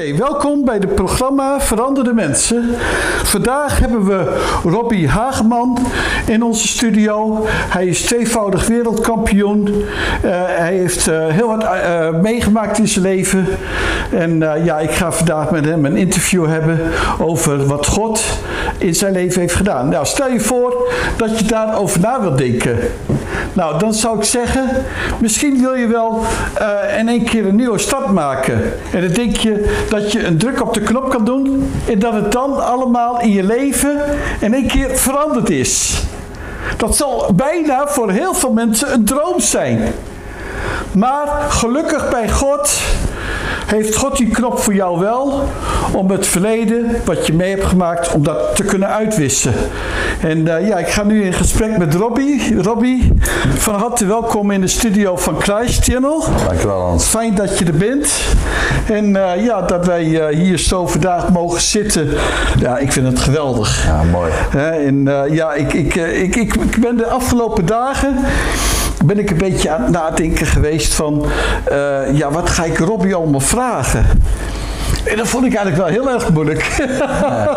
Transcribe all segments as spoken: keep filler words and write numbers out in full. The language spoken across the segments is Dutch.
okay, welkom bij het programma Veranderde Mensen. Vandaag hebben we Robbie Hageman in onze studio. Hij is tweevoudig wereldkampioen. Uh, hij heeft uh, heel wat uh, meegemaakt in zijn leven. En uh, ja, ik ga vandaag met hem een interview hebben over wat God in zijn leven heeft gedaan. Nou, stel je voor dat je daarover na wilt denken. Nou, dan zou ik zeggen, misschien wil je wel uh, in één keer een nieuwe start maken. En dan denk je dat je een druk op de knop kan doen en dat het dan allemaal in je leven in één keer veranderd is. Dat zal bijna voor heel veel mensen een droom zijn. Maar gelukkig bij God heeft God die knop voor jou wel om het verleden wat je mee hebt gemaakt, om dat te kunnen uitwissen. En uh, ja, ik ga nu in gesprek met Robbie. Robbie, van harte welkom in de studio van Christ Channel. Dankjewel, Hans. Fijn dat je er bent. En uh, ja, dat wij uh, hier zo vandaag mogen zitten. Ja, ik vind het geweldig. Ja, mooi. Uh, en uh, ja, ik, ik, uh, ik, ik, ik ben de afgelopen dagen ben ik een beetje aan het nadenken geweest van, uh, ja, wat ga ik Robbie allemaal vragen? En dat vond ik eigenlijk wel heel erg moeilijk. Ja.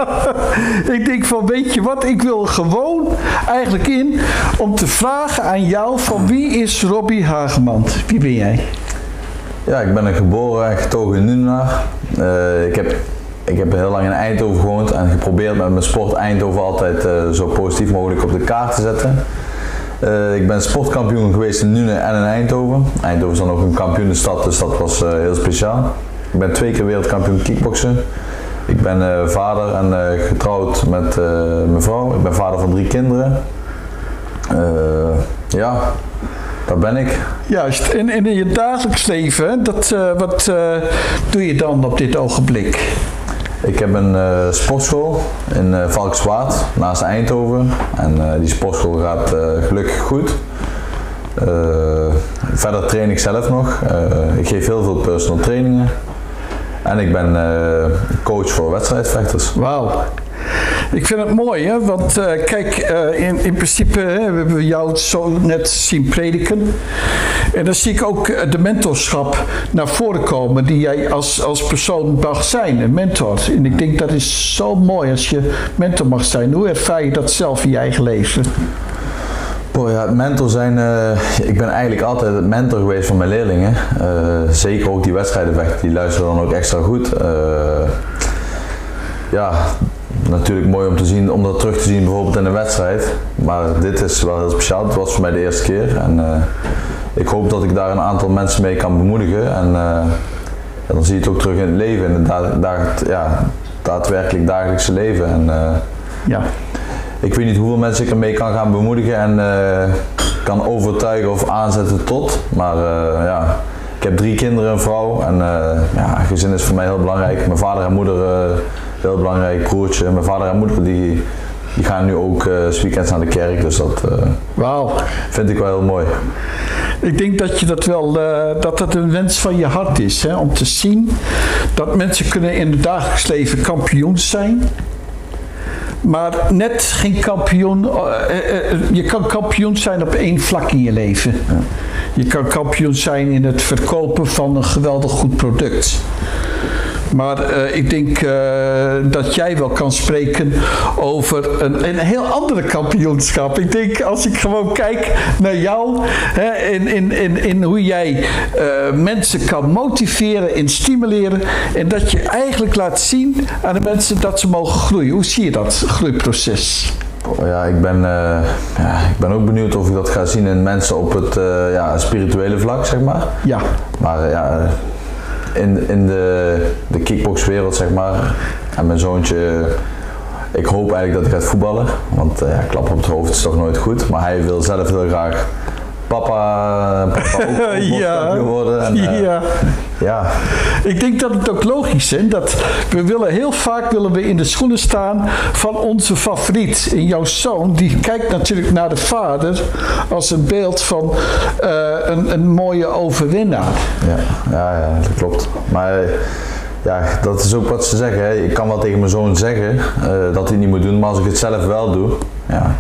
Ik denk van, weet je wat, ik wil gewoon eigenlijk in om te vragen aan jou van wie is Robbie Hageman? Wie ben jij? Ja, ik ben er geboren en getogen in Nunenaar. Uh, ik heb Ik heb heel lang in Eindhoven gewoond en geprobeerd met mijn sport Eindhoven altijd uh, zo positief mogelijk op de kaart te zetten. Uh, ik ben sportkampioen geweest in Nuenen en in Eindhoven. Eindhoven is dan ook een kampioenenstad, dus dat was uh, heel speciaal. Ik ben twee keer wereldkampioen kickboksen. Ik ben uh, vader en uh, getrouwd met uh, mijn vrouw. Ik ben vader van drie kinderen. Uh, ja, dat ben ik. Juist, en, en in je dagelijks leven, dat, uh, wat uh, doe je dan op dit ogenblik? Ik heb een uh, sportschool in uh, Valkenswaard, naast Eindhoven. En uh, die sportschool gaat uh, gelukkig goed. Uh, verder train ik zelf nog. Uh, ik geef heel veel personal trainingen. En ik ben uh, coach voor wedstrijdvechters. Wauw. Ik vind het mooi, hè? Want uh, kijk, uh, in, in principe hè, we hebben jou zo net zien prediken. En dan zie ik ook uh, de mentorschap naar voren komen die jij als, als persoon mag zijn, een mentor. En ik denk dat is zo mooi als je mentor mag zijn. Hoe ervaar je dat zelf in je eigen leven? Boah, ja, mentor zijn, uh, ik ben eigenlijk altijd het mentor geweest van mijn leerlingen. Uh, zeker ook die wedstrijdenvechters, die luisteren dan ook extra goed. Uh, ja... Natuurlijk mooi om te zien, om dat terug te zien bijvoorbeeld in een wedstrijd. Maar dit is wel heel speciaal. Het was voor mij de eerste keer. En uh, ik hoop dat ik daar een aantal mensen mee kan bemoedigen. En uh, ja, dan zie je het ook terug in het leven, in het da da ja, daadwerkelijk dagelijkse leven. En, uh, ja. Ik weet niet hoeveel mensen ik ermee kan gaan bemoedigen en uh, kan overtuigen of aanzetten tot. Maar uh, ja, ik heb drie kinderen, een vrouw. En uh, ja, gezin is voor mij heel belangrijk. Mijn vader en moeder... Uh, heel belangrijk, broertje. Mijn vader en moeder die, die gaan nu ook uh, 's weekends naar de kerk, dus dat uh, wow. vind ik wel heel mooi. Ik denk dat je dat wel, uh, dat dat een wens van je hart is, hè? Om te zien dat mensen kunnen in het dagelijks leven kampioen zijn. Maar net geen kampioen, uh, uh, uh, je kan kampioen zijn op één vlak in je leven. Ja. Je kan kampioen zijn in het verkopen van een geweldig goed product. Maar uh, ik denk uh, dat jij wel kan spreken over een, een heel andere kampioenschap. Ik denk als ik gewoon kijk naar jou hè, in, in, in, in hoe jij uh, mensen kan motiveren en stimuleren. En dat je eigenlijk laat zien aan de mensen dat ze mogen groeien. Hoe zie je dat groeiproces? Ja, ik ben, uh, ja, ik ben ook benieuwd of ik dat ga zien in mensen op het uh, ja, spirituele vlak, zeg maar. Ja. Maar uh, ja... In, in de, de kickboxwereld, zeg maar, en mijn zoontje, ik hoop eigenlijk dat hij gaat voetballen, want uh, ja, klap op het hoofd is toch nooit goed, maar hij wil zelf heel graag papa, papa ook, ook ja, worden. En, uh, ja. ja. Ik denk dat het ook logisch is, dat we willen heel vaak willen we in de schoenen staan van onze favoriet. En jouw zoon, die kijkt natuurlijk naar de vader als een beeld van uh, een, een mooie overwinnaar. Ja, ja, ja, dat klopt. Maar ja, dat is ook wat ze zeggen. Hè. Ik kan wel tegen mijn zoon zeggen uh, dat hij het niet moet doen, maar als ik het zelf wel doe, ja.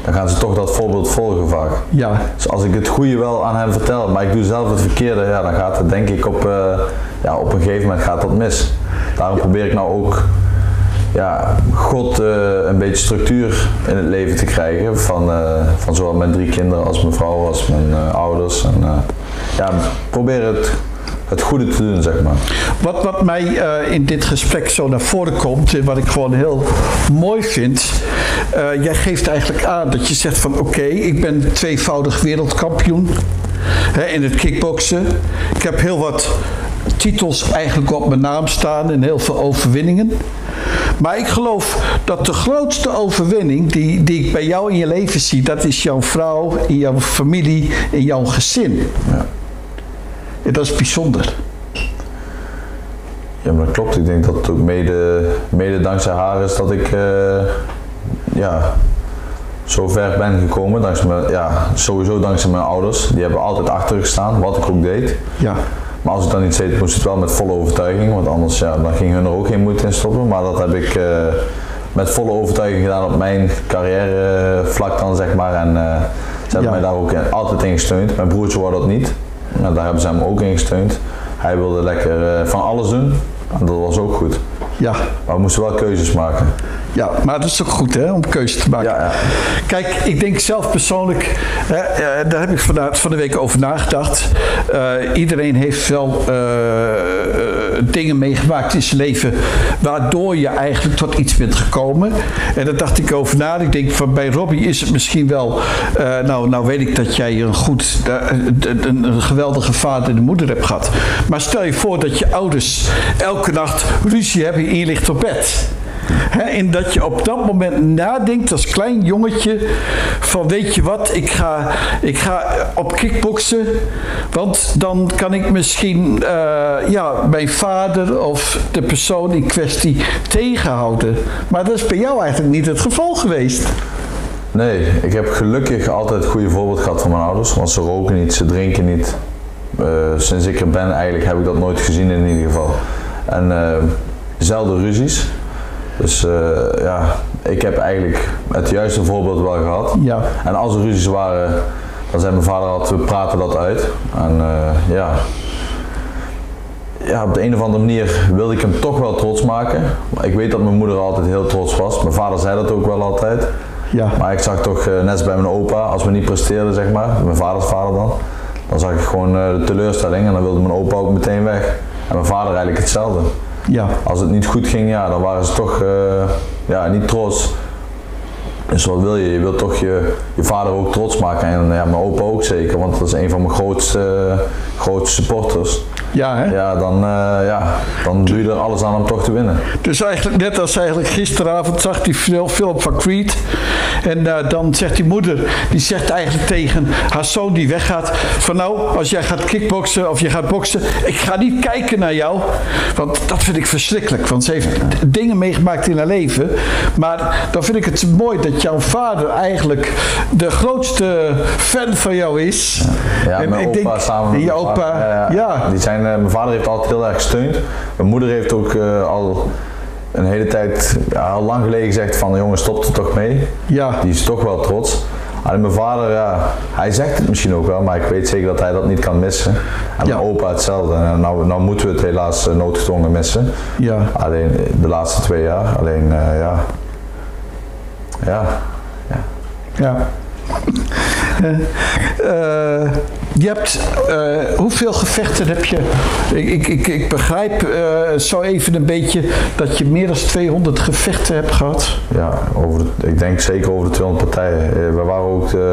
dan gaan ze toch dat voorbeeld volgen vaak. Ja. Dus als ik het goede wel aan hen vertel, maar ik doe zelf het verkeerde, ja, dan gaat het denk ik op, uh, ja, op een gegeven moment gaat dat mis. Daarom ja. probeer ik nou ook ja, God uh, een beetje structuur in het leven te krijgen van, uh, van zowel mijn drie kinderen als mijn vrouw als mijn uh, ouders. En, uh, ja, probeer het, het goede te doen, zeg maar. Wat, wat mij uh, in dit gesprek zo naar voren komt en wat ik gewoon heel mooi vind, uh, jij geeft eigenlijk aan dat je zegt van oké, okay, ik ben tweevoudig wereldkampioen hè, in het kickboksen. Ik heb heel wat titels eigenlijk op mijn naam staan en heel veel overwinningen. Maar ik geloof dat de grootste overwinning die, die ik bij jou in je leven zie, dat is jouw vrouw, in jouw familie, in jouw gezin. Ja. En dat is bijzonder. Ja, maar dat klopt. Ik denk dat het ook mede, mede dankzij haar is dat ik uh, ja, zo ver ben gekomen. Dankzij mijn, ja, sowieso dankzij mijn ouders. Die hebben altijd achter gestaan, wat ik ook deed. Ja. Maar als ik dan iets deed, moest het wel met volle overtuiging, want anders ja, dan ging hun er ook geen moeite in stoppen. Maar dat heb ik uh, met volle overtuiging gedaan op mijn carrièrevlak dan, zeg maar. En uh, ze hebben ja. mij daar ook in, altijd in gesteund. Mijn broertje wou dat niet, nou, daar hebben ze hem ook in gesteund. Hij wilde lekker uh, van alles doen en dat was ook goed. Ja. Maar we moesten wel keuzes maken. Ja, maar dat is ook goed hè, om keuzes te maken. Ja, ja. Kijk, ik denk zelf persoonlijk, hè, uh, daar heb ik van de, van de week over nagedacht. Uh, iedereen heeft wel uh, uh, dingen meegemaakt in zijn leven waardoor je eigenlijk tot iets bent gekomen. En daar dacht ik over na. Ik denk van bij Robbie is het misschien wel, uh, nou, nou weet ik dat jij een goed, uh, een, een geweldige vader en moeder hebt gehad. Maar stel je voor dat je ouders elke nacht ruzie hebben en je ligt op bed. He, en dat je op dat moment nadenkt als klein jongetje van weet je wat, ik ga, ik ga op kickboksen, want dan kan ik misschien uh, ja, mijn vader of de persoon in kwestie tegenhouden. Maar dat is bij jou eigenlijk niet het geval geweest. Nee, ik heb gelukkig altijd het goede voorbeeld gehad van mijn ouders, want ze roken niet, ze drinken niet. Uh, sinds ik er ben eigenlijk heb ik dat nooit gezien in ieder geval. En uh, zelden ruzies. Dus uh, ja, ik heb eigenlijk het juiste voorbeeld wel gehad. Ja. En als er ruzies waren, dan zei mijn vader altijd, we praten dat uit. En uh, ja. ja, op de een of andere manier wilde ik hem toch wel trots maken. Ik weet dat mijn moeder altijd heel trots was. Mijn vader zei dat ook wel altijd. Ja. Maar ik zag toch, uh, net als bij mijn opa, als we niet presteerden, zeg maar, mijn vaders vader dan, dan zag ik gewoon uh, de teleurstelling en dan wilde mijn opa ook meteen weg. En mijn vader eigenlijk hetzelfde. Ja. Als het niet goed ging, ja, dan waren ze toch uh, ja, niet trots. Dus wat wil je? Je wilt toch je, je vader ook trots maken en ja, mijn opa ook zeker, want dat is een van mijn grootste, uh, grootste supporters. Ja, hè? Ja, dan, uh, ja, dan doe je er alles aan om toch te winnen. Dus eigenlijk net als eigenlijk gisteravond zag die film van Creed. En uh, dan zegt die moeder, die zegt eigenlijk tegen haar zoon die weggaat, van nou, als jij gaat kickboksen of je gaat boksen, ik ga niet kijken naar jou, want dat vind ik verschrikkelijk. Want ze heeft dingen meegemaakt in haar leven. Maar dan vind ik het mooi dat jouw vader eigenlijk de grootste fan van jou is. Ja, ja en mijn ik opa denk, samen met je mijn opa, vader, ja, ja. Die zijn, uh, mijn vader heeft altijd heel erg gesteund. Mijn moeder heeft ook uh, al een hele tijd, ja, al lang geleden gezegd van jongen, stop er toch mee. Ja. Die is toch wel trots. Alleen mijn vader, ja, hij zegt het misschien ook wel, maar ik weet zeker dat hij dat niet kan missen. En ja. mijn opa hetzelfde. En nou, nou moeten we het helaas uh, noodgedwongen missen. Ja. Alleen de laatste twee jaar. Alleen uh, ja. Ja. Ja. Ja. Uh, uh, je hebt, uh, hoeveel gevechten heb je? Ik, ik, ik begrijp uh, zo even een beetje dat je meer dan tweehonderd gevechten hebt gehad. Ja, over de, ik denk zeker over de tweehonderd partijen. Uh, we waren ook uh,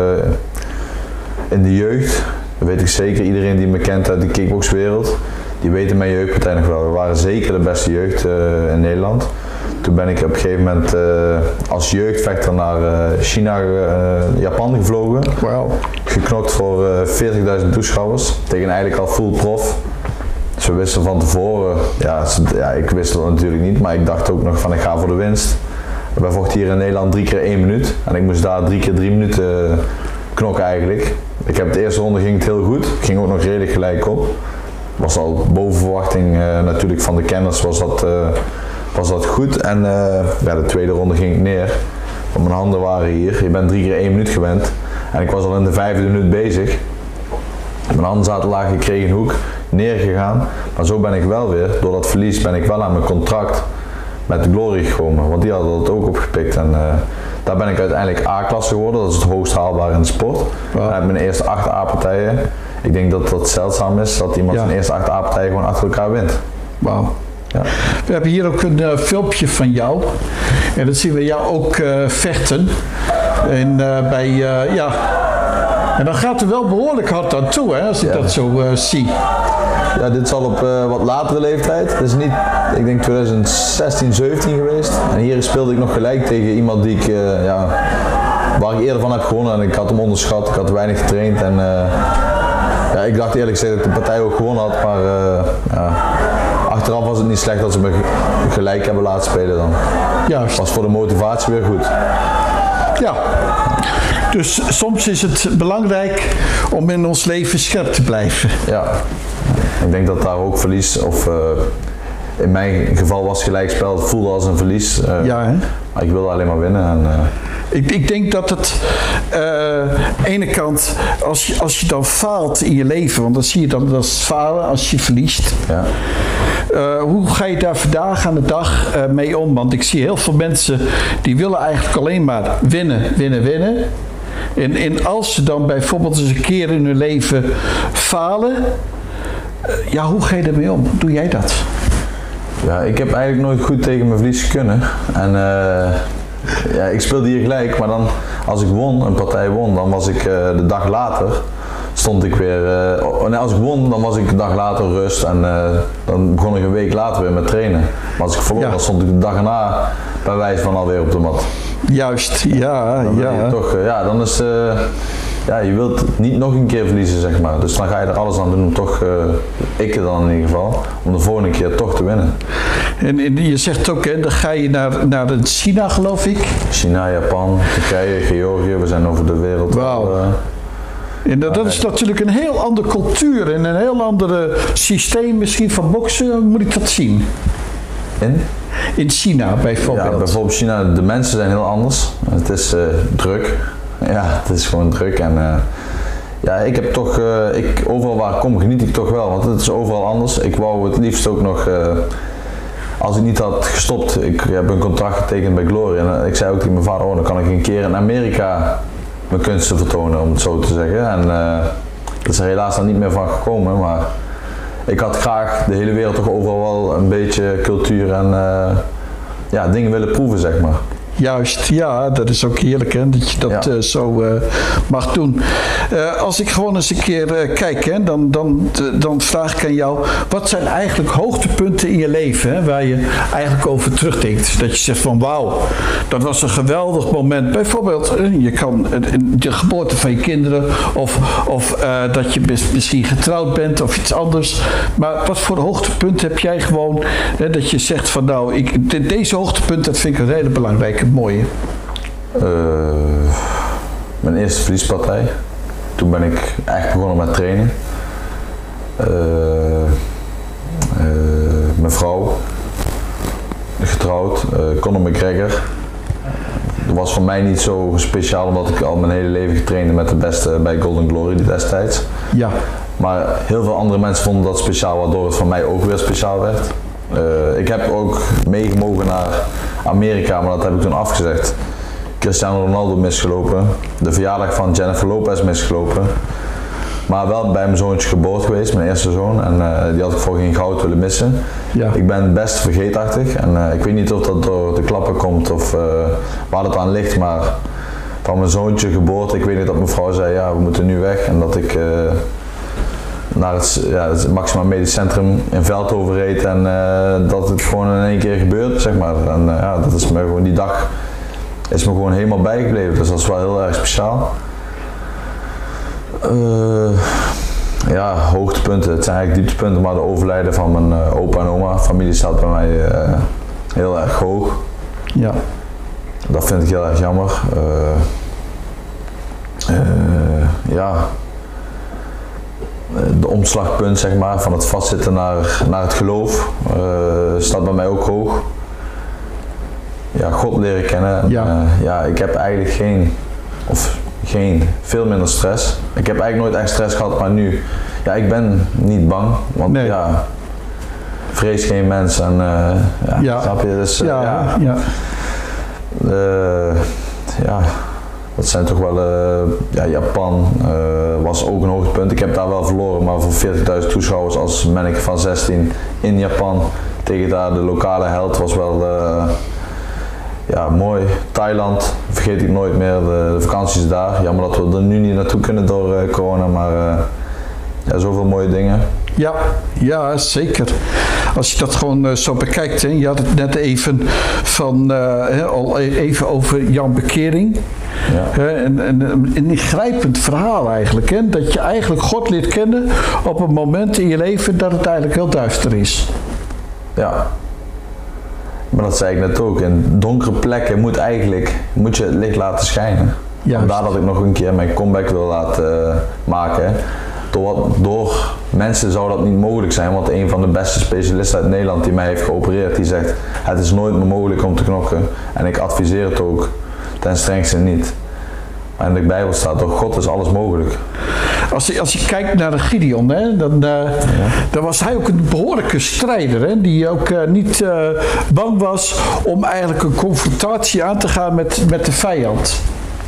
in de jeugd, dat weet ik zeker, iedereen die me kent uit de kickboxwereld, die weet in mijn jeugdpartij nog wel. We waren zeker de beste jeugd uh, in Nederland. Toen ben ik op een gegeven moment uh, als jeugdvechter naar uh, China, uh, Japan gevlogen. Wow. Geknokt voor uh, veertigduizend toeschouwers tegen eigenlijk al full prof. Dus we wisten van tevoren, ja, ja, ik wist het natuurlijk niet, maar ik dacht ook nog van ik ga voor de winst. Wij vochten hier in Nederland drie keer één minuut en ik moest daar drie keer drie minuten knokken eigenlijk. Ik heb de eerste ronde ging het heel goed, ik ging ook nog redelijk gelijk op. Was al boven verwachting uh, natuurlijk van de kenners was dat, uh, was dat goed en uh, ja, de tweede ronde ging ik neer. Want mijn handen waren hier. Je bent drie keer één minuut gewend. En ik was al in de vijfde minuut bezig. Mijn handen zaten laag, ik kreeg een hoek, neergegaan. Maar zo ben ik wel weer, door dat verlies ben ik wel aan mijn contract met de Glory gekomen. Want die hadden dat ook opgepikt. En uh, daar ben ik uiteindelijk A-klasse geworden. Dat is het hoogst haalbaar in de sport. Wow. En heb mijn eerste acht A-partijen. Ik denk dat dat zeldzaam is, dat iemand ja. zijn eerste acht A-partijen gewoon achter elkaar wint. Wauw. Ja. We hebben hier ook een uh, filmpje van jou. En dat zien we jou ook uh, vechten. En uh, bij, uh, ja... En dan gaat er wel behoorlijk hard aan toe, hè, als ik ja. dat zo uh, zie. Ja, dit is al op uh, wat latere leeftijd. Het is niet, ik denk twintig zestien, zeventien geweest. En hier speelde ik nog gelijk tegen iemand die ik, uh, ja, waar ik eerder van heb gewonnen. En ik had hem onderschat, ik had weinig getraind. En uh, ja, ik dacht eerlijk gezegd dat ik de partij ook gewonnen had. Maar uh, ja, achteraf was het niet slecht dat ze me gelijk hebben laten spelen dan. Juist. Was voor de motivatie weer goed. Ja. Dus soms is het belangrijk om in ons leven scherp te blijven. Ja, ik denk dat daar ook verlies, of uh, in mijn geval was gelijkspel, het voelde als een verlies. Uh, ja, hè? Maar ik wilde alleen maar winnen. En, uh, ik, ik denk dat het, uh, aan de ene kant, als je, als je dan faalt in je leven, want dan zie je dan dat is falen als je verliest. Ja. Uh, hoe ga je daar vandaag aan de dag uh, mee om? Want ik zie heel veel mensen die willen eigenlijk alleen maar winnen, winnen, winnen. En, en als ze dan bijvoorbeeld eens een keer in hun leven falen, uh, ja, hoe ga je daarmee om? Hoe doe jij dat? Ja, ik heb eigenlijk nooit goed tegen mijn verlies kunnen. En uh, ja, ik speelde hier gelijk, maar dan als ik won, een partij won, dan was ik uh, de dag later, stond ik weer, uh, nee, als ik won, dan was ik de dag later rust en uh, dan begon ik een week later weer met trainen. Maar als ik verloor, ja. dan stond ik de dag erna bij wijze van alweer op de mat. Juist, ja, dan ja. Toch, uh, ja, dan is uh, ja, je wilt niet nog een keer verliezen, zeg maar. Dus dan ga je er alles aan doen om toch, uh, ik dan in ieder geval, om de volgende keer toch te winnen. En, en je zegt ook, hè, dan ga je naar, naar China, geloof ik? China, Japan, Turkije, Georgië, we zijn over de wereld. Wauw. Uh, En dat, dat is natuurlijk een heel andere cultuur en een heel ander systeem misschien van boksen. Hoe moet ik dat zien? In? In China bijvoorbeeld. Ja, bijvoorbeeld China, de mensen zijn heel anders. Het is uh, druk. Ja, het is gewoon druk. En uh, ja, ik heb toch, uh, ik, overal waar ik kom geniet ik toch wel, want het is overal anders. Ik wou het liefst ook nog, uh, als ik niet had gestopt, ik heb een contract getekend bij Glory. En uh, ik zei ook tegen mijn vader, oh, dan kan ik een keer in Amerika mijn kunsten vertonen, om het zo te zeggen. En uh, dat is er helaas dan niet meer van gekomen, maar ik had graag de hele wereld toch overal wel een beetje cultuur en uh, ja, dingen willen proeven, zeg maar. Juist, ja, dat is ook heerlijk, hè, dat je dat ja. uh, zo uh, mag doen. Uh, als ik gewoon eens een keer uh, kijk, hè, dan, dan, dan vraag ik aan jou, wat zijn eigenlijk hoogtepunten in je leven, hè, waar je eigenlijk over terugdenkt? Dat je zegt van wauw, dat was een geweldig moment. Bijvoorbeeld, je kan de geboorte van je kinderen of, of uh, dat je misschien getrouwd bent of iets anders. Maar wat voor hoogtepunt heb jij gewoon, hè, dat je zegt van nou, ik, deze hoogtepunt, dat vind ik een hele belangrijke. Mooie? Uh, mijn eerste verliespartij. Toen ben ik echt begonnen met trainen. Uh, uh, mijn vrouw, getrouwd, uh, Conor McGregor. Dat was voor mij niet zo speciaal omdat ik al mijn hele leven getraind met de beste bij Golden Glory destijds. Ja. Maar heel veel andere mensen vonden dat speciaal, waardoor het voor mij ook weer speciaal werd. Uh, ik heb ook meegemogen naar Amerika, maar dat heb ik toen afgezegd. Cristiano Ronaldo misgelopen, de verjaardag van Jennifer Lopez misgelopen. Maar wel bij mijn zoontje geboorte geweest, mijn eerste zoon. En uh, die had ik voor geen goud willen missen. Ja. Ik ben best vergeetachtig en uh, ik weet niet of dat door de klappen komt of uh, waar het aan ligt. Maar van mijn zoontje geboorte, ik weet niet dat mijn vrouw zei, ja, we moeten nu weg. En dat ik uh, naar het, ja, het Maxima Medisch Centrum in Veldhoven reed en uh, dat het gewoon in één keer gebeurde, zeg maar. En uh, ja, dat is me gewoon, die dag is me gewoon helemaal bijgebleven, dus dat is wel heel erg speciaal. Uh, ja, hoogtepunten, het zijn eigenlijk dieptepunten, maar de overlijden van mijn uh, opa en oma, familie staat bij mij uh, heel erg hoog. Ja. Dat vind ik heel erg jammer. Uh, uh, ja. De omslagpunt, zeg maar, van het vastzitten naar, naar het geloof uh, staat bij mij ook hoog. ja, God leren kennen. Ja. Uh, ja, ik heb eigenlijk geen, of geen, veel minder stress. Ik heb eigenlijk nooit echt stress gehad, maar nu, ja, ik ben niet bang, want nee. ja, vrees geen mens en uh, ja, ja. snap je? Dus, uh, ja, ja, ja. Uh, ja, dat zijn toch wel, uh, ja, Japan uh, was ook een hoogtepunt. Ik heb daar wel verloren, maar voor veertigduizend toeschouwers als manneke van zestien in Japan tegen daar de lokale held was wel uh, ja, mooi. Thailand vergeet ik nooit meer, de, de vakanties daar. Jammer dat we er nu niet naartoe kunnen door uh, corona, maar uh, ja, zoveel mooie dingen. Ja, ja, zeker. Als je dat gewoon uh, zo bekijkt, hè, je had het net even van, uh, hè, al even over jouw bekering. Ja. Hè, en, en, een ingrijpend verhaal eigenlijk, hè, dat je eigenlijk God leert kennen op een moment in je leven dat het eigenlijk heel duister is. Ja, maar dat zei ik net ook, in donkere plekken moet eigenlijk, moet je het licht laten schijnen. Juist. Vandaar dat ik nog een keer mijn comeback wil laten uh, maken. Door, door mensen zou dat niet mogelijk zijn, want een van de beste specialisten uit Nederland die mij heeft geopereerd, die zegt het is nooit meer mogelijk om te knokken. En ik adviseer het ook ten strengste niet. Maar in de Bijbel staat door God is alles mogelijk. Als je, als je kijkt naar de Gideon, hè, dan, uh, ja. dan was hij ook een behoorlijke strijder. Hè, die ook uh, niet uh, bang was om eigenlijk een confrontatie aan te gaan met, met de vijand.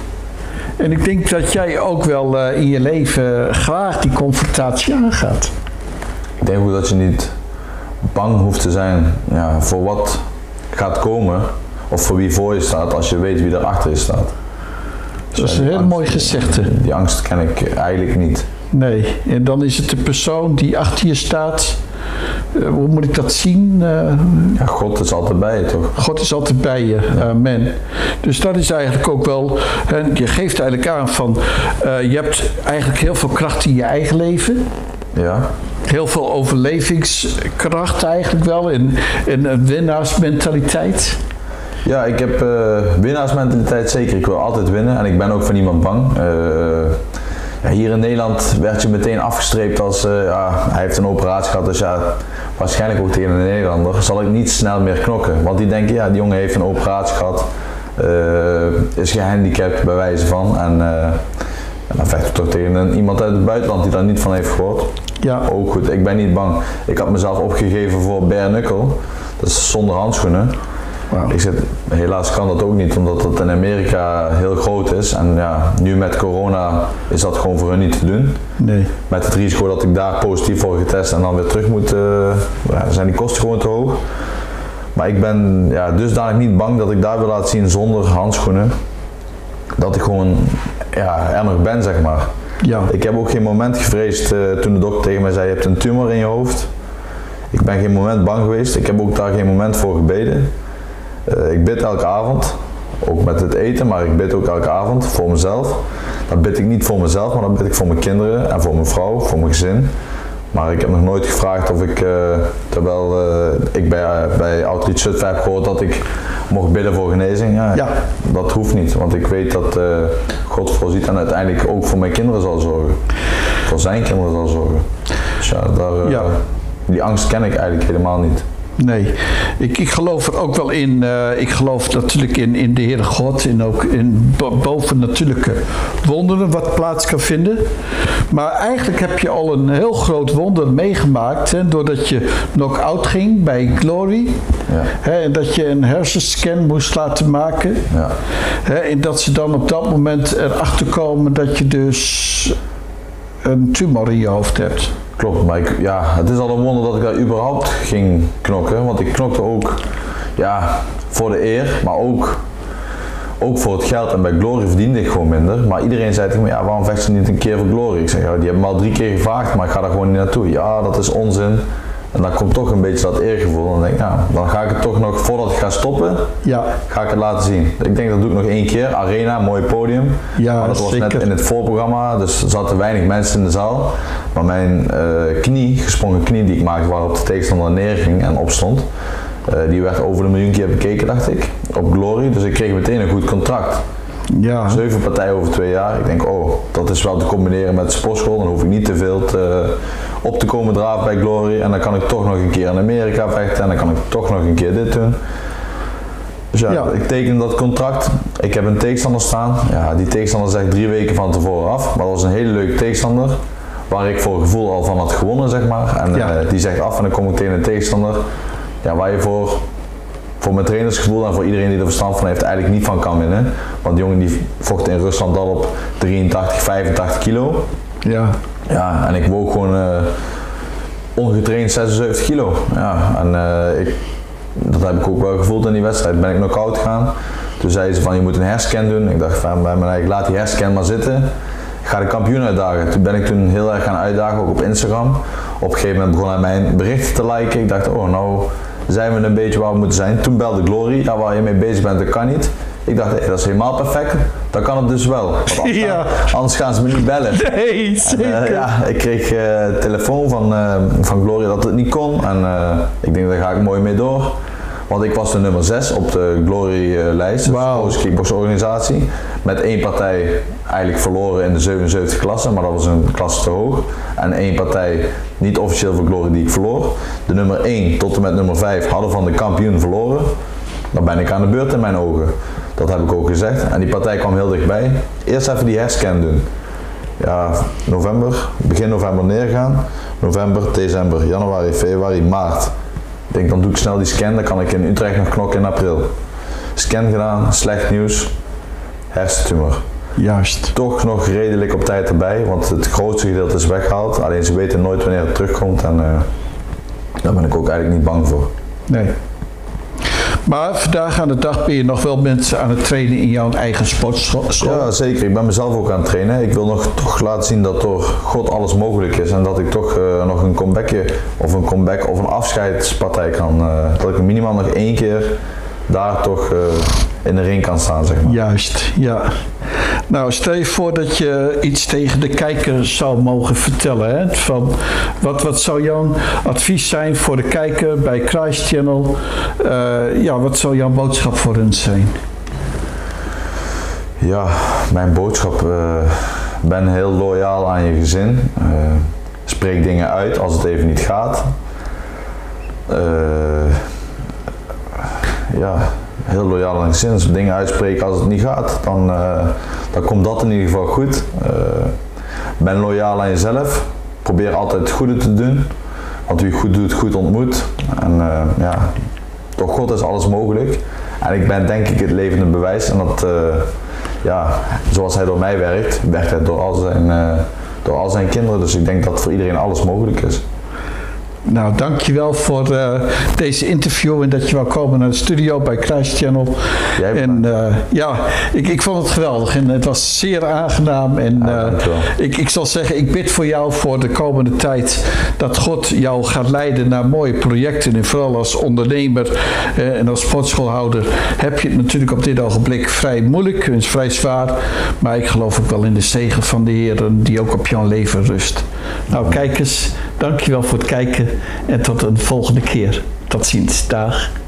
En ik denk dat jij ook wel uh, in je leven graag die confrontatie aangaat. Ik denk ook dat je niet bang hoeft te zijn ja, voor wat gaat komen. Of voor wie voor je staat als je weet wie er achter je staat. Dat is een heel mooi gezegde. Die angst ken ik eigenlijk niet. Nee, en dan is het de persoon die achter je staat. Uh, hoe moet ik dat zien? Uh, ja, God is altijd bij je, toch? God is altijd bij je, ja. Amen. Dus dat is eigenlijk ook wel, hè, je geeft eigenlijk aan van, uh, je hebt eigenlijk heel veel kracht in je eigen leven. Ja. Heel veel overlevingskracht eigenlijk wel, en, en een winnaarsmentaliteit. Ja, ik heb uh, winnaarsmentaliteit zeker. Ik wil altijd winnen en ik ben ook van niemand bang. Uh, ja, hier in Nederland werd je meteen afgestreept als uh, ja, hij heeft een operatie gehad, dus ja, waarschijnlijk ook tegen een Nederlander zal ik niet snel meer knokken. Want die denken, ja, die jongen heeft een operatie gehad, uh, is gehandicapt bij wijze van. En, uh, en dan vecht ik toch tegen een, iemand uit het buitenland die daar niet van heeft gehoord. Ja. Ook goed, ik ben niet bang. Ik had mezelf opgegeven voor bare knuckle, dat is zonder handschoenen. Wow. Ik zeg, helaas kan dat ook niet, omdat het in Amerika heel groot is. En ja, nu met corona is dat gewoon voor hun niet te doen. Nee. Met het risico dat ik daar positief voor getest en dan weer terug moet, uh, ja, zijn die kosten gewoon te hoog. Maar ik ben ja, dusdanig niet bang dat ik daar wil laten zien zonder handschoenen. Dat ik gewoon ja, er nog ben, zeg maar. Ja. Ik heb ook geen moment gevreesd uh, toen de dokter tegen mij zei, je hebt een tumor in je hoofd. Ik ben geen moment bang geweest, ik heb ook daar geen moment voor gebeden. Uh, ik bid elke avond, ook met het eten, maar ik bid ook elke avond voor mezelf. Dat bid ik niet voor mezelf, maar dat bid ik voor mijn kinderen en voor mijn vrouw, voor mijn gezin. Maar ik heb nog nooit gevraagd of ik, uh, terwijl uh, ik bij, uh, bij Outreach Zutphen heb gehoord dat ik mocht bidden voor genezing. Ja, ja. Dat hoeft niet, want ik weet dat uh, God voorziet en uiteindelijk ook voor mijn kinderen zal zorgen. Voor zijn kinderen zal zorgen. Dus ja, daar, uh, ja. die angst ken ik eigenlijk helemaal niet. Nee, ik, ik geloof er ook wel in. Uh, ik geloof natuurlijk in, in de Heere God en ook in bovennatuurlijke wonderen wat plaats kan vinden. Maar eigenlijk heb je al een heel groot wonder meegemaakt, hè, doordat je knock-out ging bij Glory. Ja. Hè, en dat je een hersenscan moest laten maken. Ja. Hè, en dat ze dan op dat moment erachter komen dat je dus een tumor in je hoofd hebt. Klopt, maar ik, ja, het is al een wonder dat ik daar überhaupt ging knokken, want ik knokte ook ja, voor de eer, maar ook, ook voor het geld en bij Glory verdiende ik gewoon minder. Maar iedereen zei tegen me, ja, waarom vecht ze niet een keer voor Glory? Ik zeg, ja, die hebben me al drie keer gevraagd, maar ik ga daar gewoon niet naartoe. Ja, dat is onzin. En dan komt toch een beetje dat eergevoel. En dan denk ik, ja, dan ga ik het toch nog, voordat ik ga stoppen, ja. ga ik het laten zien. Ik denk dat doe ik nog één keer, Arena, mooi podium. Ja, maar dat was zeker. net in het voorprogramma, dus er zaten weinig mensen in de zaal. Maar mijn uh, knie, gesprongen knie die ik maakte waarop de tegenstander neerging en opstond, uh, die werd over de miljoen keer bekeken, dacht ik, op Glory. Dus ik kreeg meteen een goed contract. Ja. Zeven partijen over twee jaar. Ik denk, oh, dat is wel te combineren met de sportschool. Dan hoef ik niet te veel te, op te komen draven bij Glory. En dan kan ik toch nog een keer in Amerika vechten. En dan kan ik toch nog een keer dit doen. Dus ja, Ja. ik teken dat contract. Ik heb een tegenstander staan. Ja, die tegenstander zegt drie weken van tevoren af. Maar dat was een hele leuke tegenstander. Waar ik voor gevoel al van had gewonnen, zeg maar. En Ja. uh, die zegt af en dan kom ik tegen een tegenstander. Ja, waar je voor, voor mijn trainersgevoel en voor iedereen die er verstand van heeft eigenlijk niet van kan winnen. Want die jongen die vocht in Rusland al op drieëntachtig, vijfentachtig kilo. Ja. Ja, en ik woog gewoon uh, ongetraind zesenzeventig kilo. Ja, en uh, ik, dat heb ik ook wel gevoeld in die wedstrijd. Ben ik knock-out gegaan. Toen zei ze van je moet een herscan doen. Ik dacht van bij mij, ik laat die herscan maar zitten. Ik ga de kampioen uitdagen. Toen ben ik toen heel erg gaan uitdagen, ook op Instagram. Op een gegeven moment begon hij mijn berichten te liken. Ik dacht, oh nou zijn we een beetje waar we moeten zijn. Toen belde Glory, ja, waar je mee bezig bent, dat kan niet. Ik dacht, hey, dat is helemaal perfect. Dan kan het dus wel. Want anders, Ja. gaan, anders gaan ze me niet bellen. Nee, zeker. En, uh, ja, ik kreeg uh, telefoon van, uh, van Glory dat het niet kon. En uh, ik denk, daar ga ik mooi mee door. Want ik was de nummer zes op de Glory-lijst, uh, Wow. de kickboxorganisatie. Met één partij eigenlijk verloren in de zevenenzeventig klasse, maar dat was een klasse te hoog. En één partij niet officieel voor Glory die ik verloor. De nummer één tot en met nummer vijf hadden van de kampioen verloren. Dan ben ik aan de beurt in mijn ogen. Dat heb ik ook gezegd. En die partij kwam heel dichtbij. Eerst even die herscan doen. Ja, november, begin november neergaan. November, december, januari, februari, maart. Ik denk dan doe ik snel die scan, dan kan ik in Utrecht nog knokken in april. Scan gedaan, slecht nieuws, hersentumor. Juist. Toch nog redelijk op tijd erbij, want het grootste gedeelte is weggehaald. Alleen ze weten nooit wanneer het terugkomt en uh, daar ben ik ook eigenlijk niet bang voor. Nee. Maar vandaag aan de dag ben je nog wel mensen aan het trainen in jouw eigen sportschool? Ja, zeker. Ik ben mezelf ook aan het trainen. Ik wil nog toch laten zien dat door God alles mogelijk is en dat ik toch uh, nog een comebackje of een comeback of een afscheidspartij kan. Uh, dat ik minimaal nog één keer daar toch uh, in de ring kan staan, zeg maar. Juist, ja. Nou, stel je voor dat je iets tegen de kijker zou mogen vertellen. Hè? Van, wat, wat zou jouw advies zijn voor de kijker bij Christ Channel? Uh, ja, wat zou jouw boodschap voor hen zijn? Ja, mijn boodschap. Uh, ben heel loyaal aan je gezin. Uh, spreek dingen uit als het even niet gaat. Uh, ja, heel loyaal aan je gezin. Als we dingen uitspreken als het niet gaat, dan, uh, dan komt dat in ieder geval goed. Uh, ben loyaal aan jezelf. Probeer altijd het goede te doen. Want wie goed doet, goed ontmoet. En uh, ja, door God is alles mogelijk. En ik ben denk ik het levende bewijs. En dat, uh, ja, zoals hij door mij werkt, werkt hij door al zijn, uh, door al zijn kinderen. Dus ik denk dat voor iedereen alles mogelijk is. Nou, dankjewel voor uh, deze interview en dat je wou komen naar de studio bij Christ Channel. Jij en uh, ja, ik, ik vond het geweldig en het was zeer aangenaam. En ja, uh, ik, ik zal zeggen, ik bid voor jou voor de komende tijd dat God jou gaat leiden naar mooie projecten. En vooral als ondernemer uh, en als sportschoolhouder heb je het natuurlijk op dit ogenblik vrij moeilijk en vrij zwaar. Maar ik geloof ook wel in de zegen van de Heer die ook op jouw leven rust. Nou, kijkers, dankjewel voor het kijken. En tot een volgende keer. Tot ziens. Dag.